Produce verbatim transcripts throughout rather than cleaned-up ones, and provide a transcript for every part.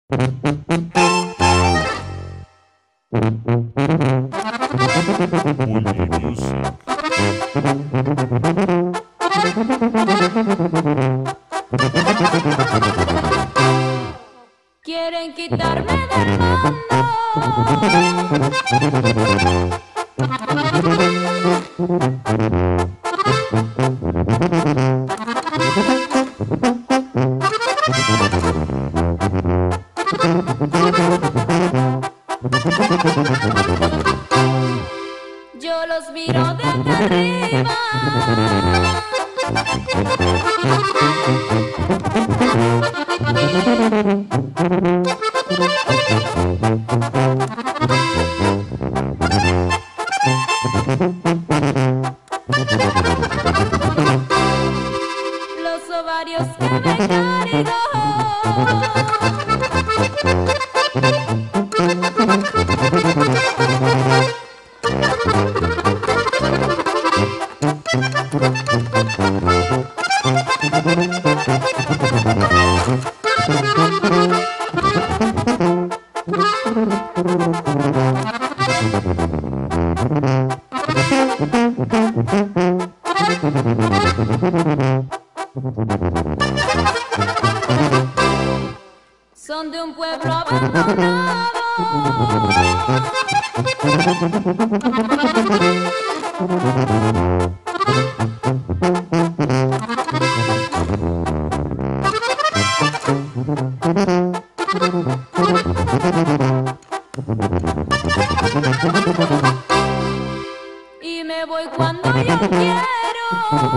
Bully Music. Quieren quitarme del mundo. Yo los miro desde arriba. Los ovarios que me cargo. Son de un pueblo abandonado. Y me voy cuando yo quiero.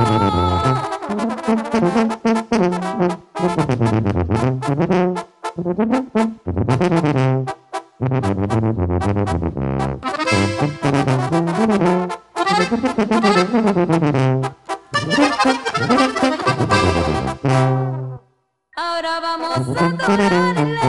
Ahora vamos a adorarle.